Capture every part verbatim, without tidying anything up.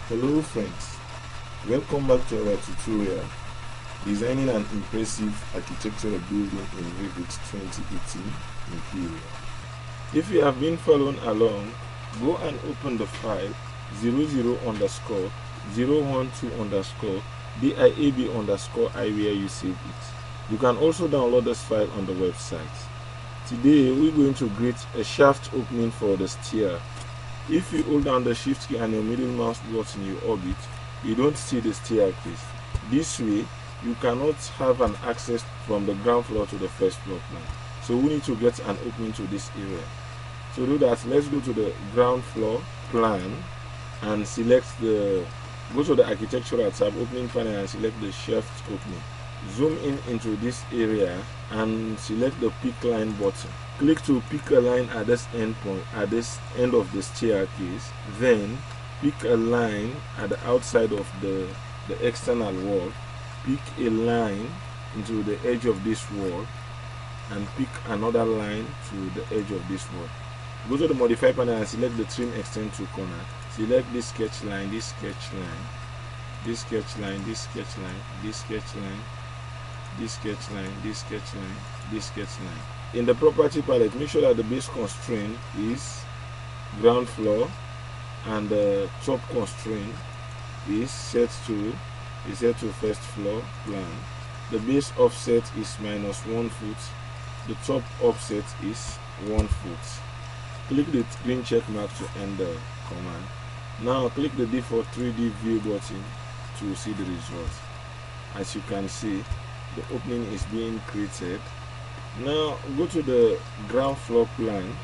Hello friends, welcome back to our tutorial designing an impressive architectural building in Revit twenty eighteen Imperial. If you have been following along, go and open the file zero zero underscore zero one two underscore diab underscore I where you save it. You can also download this file on the website. Today we're going to create a shaft opening for the stair. If you hold down the shift key and your middle mouse button you orbit, you don't see the staircase. This way, you cannot have an access from the ground floor to the first floor plan. So we need to get an opening to this area. To do that, let's go to the ground floor plan and select the, go to the architectural tab, opening panel, and select the shaft opening. Zoom in into this area and select the pick line button. Click to pick a line at this end point, at this end of the staircase. Then pick a line at the outside of the, the external wall. Pick a line into the edge of this wall and pick another line to the edge of this wall. Go to the modify panel and select the trim extend to corner. Select this sketch line, this sketch line, this sketch line, this sketch line, this sketch line, this sketch line, this sketch line, this sketch line. In the property palette, make sure that the base constraint is ground floor and the top constraint is set to is set to first floor plan. The base offset is minus one foot. The top offset is one foot. Click the green check mark to end the command. Now click the default three D view button to see the result. As you can see, the opening is being created. Now go to the ground floor plan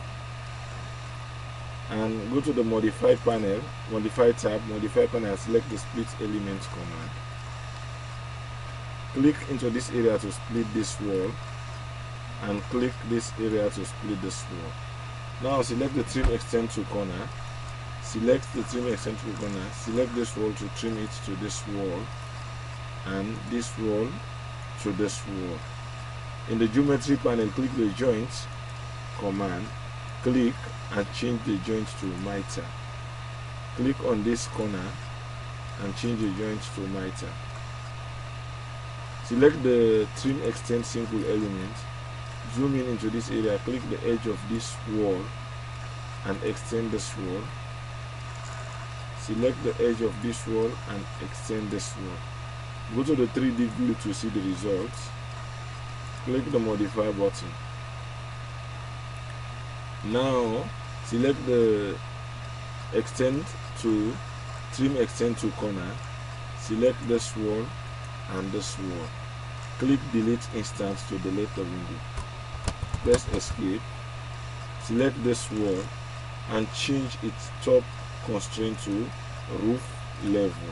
and go to the modify panel, modify tab, modify panel, and select the split elements command. Click into this area to split this wall and click this area to split this wall. Now select the trim extend to corner, select the trim extend to corner, select this wall to trim it to this wall and this wall to this wall. In the geometry panel, click the joint command, click and change the joint to mitre. Click on this corner and change the joint to mitre. Select the trim extend single element, zoom in into this area, click the edge of this wall and extend this wall. Select the edge of this wall and extend this wall. Go to the three D view to see the results. Click the modify button. Now select the extend to trim extend to corner. Select this wall and this wall. Click delete instance to delete the window. Press escape. Select this wall and change its top constraint to roof level.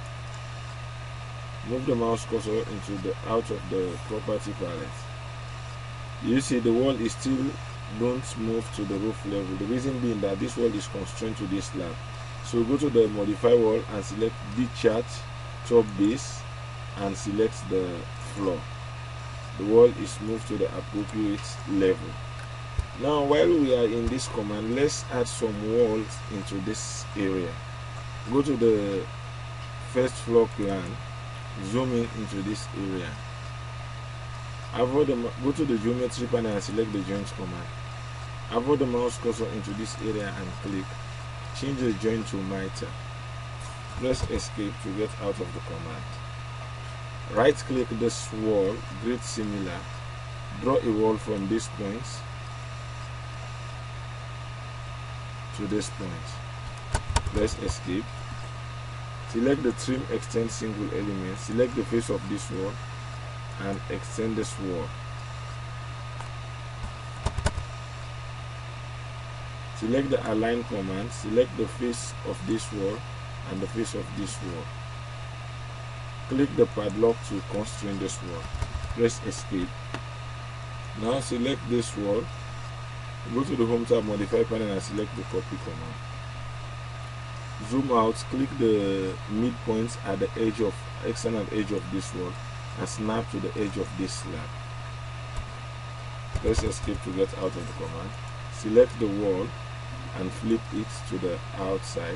Move the mouse cursor into the out of the property palette. You see the wall is still don't move to the roof level. The reason being that this wall is constrained to this slab. So go to the modify wall and select the chart top base and select the floor. The wall is moved to the appropriate level. Now while we are in this command, let's add some walls into this area. Go to the first floor plan, zoom in into this area. Avoid the, go to the geometry panel and select the joint command. Avoid the mouse cursor into this area and click. Change the joint to mitre. Press escape to get out of the command. Right click this wall, create similar. Draw a wall from this point to this point. Press escape. Select the trim extend single element, select the face of this wall and extend this wall. Select the align command, select the face of this wall and the face of this wall. Click the padlock to constrain this wall. Press escape. Now select this wall, go to the home tab, modify panel and select the copy command. Zoom out, click the midpoints at the edge of external edge of this wall and snap to the edge of this slab. Press escape to get out of the command. Select the wall and flip it to the outside.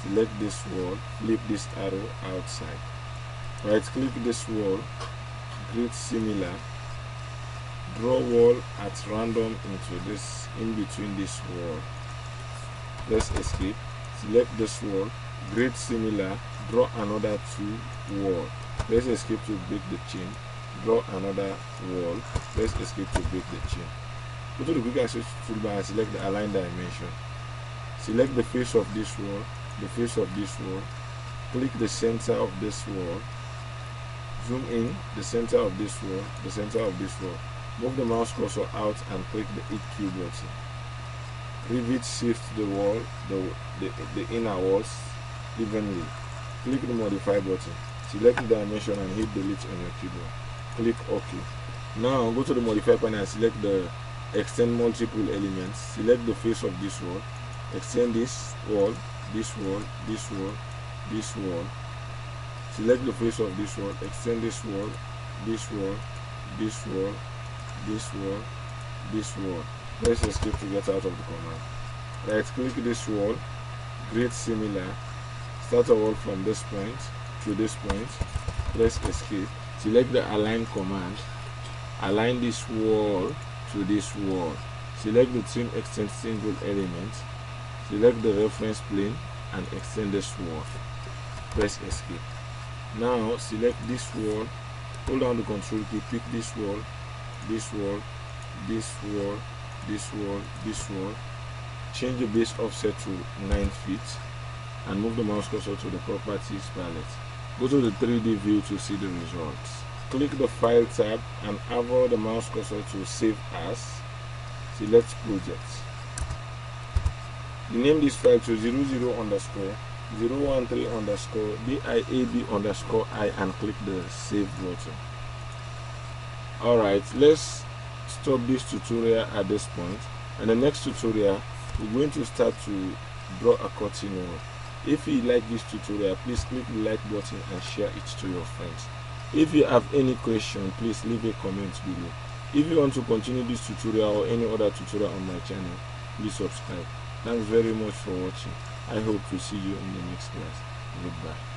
select this wall, flip this arrow outside, right click this wall, create similar, draw wall at random into this, in between this wall, press escape, select this wall, create similar, draw another two wall, press escape to break the chain, draw another wall, press escape to break the chain. Go to the quick access toolbar and select the align dimension. Select the face of this wall, the face of this wall, click the center of this wall, zoom in the center of this wall, the center of this wall, move the mouse cursor out and click the E Q button. Rivet shift the wall, the, the, the inner walls evenly. Click the modify button, select the dimension and hit delete on your keyboard. Click OK. Now go to the modify panel and select the extend multiple elements. Select the face of this wall, extend this wall, this wall, this wall, this wall. Select the face of this wall, extend this wall, this wall, this wall, this wall, this wall. Press escape to get out of the command. Right click this wall, create similar, start a wall from this point to this point, press escape, select the align command, align this wall to this wall, select the trim extend single element, select the reference plane and extend this wall, press escape. Now select this wall, hold down the control key, pick this wall, this wall, this wall, this wall, this wall, change the base offset to nine feet and move the mouse cursor to the properties palette. Go to the three D view to see the results. Click the file tab and hover the mouse cursor to save as, select project. Name this file to zero zero underscore zero one three underscore diab underscore I and click the save button. Alright, let's stop this tutorial at this point. And the next tutorial we're going to start to draw a curtain wall. If you like this tutorial, please click the like button and share it to your friends. If you have any question, please leave a comment below. If you want to continue this tutorial or any other tutorial on my channel, please subscribe. Thanks very much for watching. I hope to see you in the next class. Goodbye.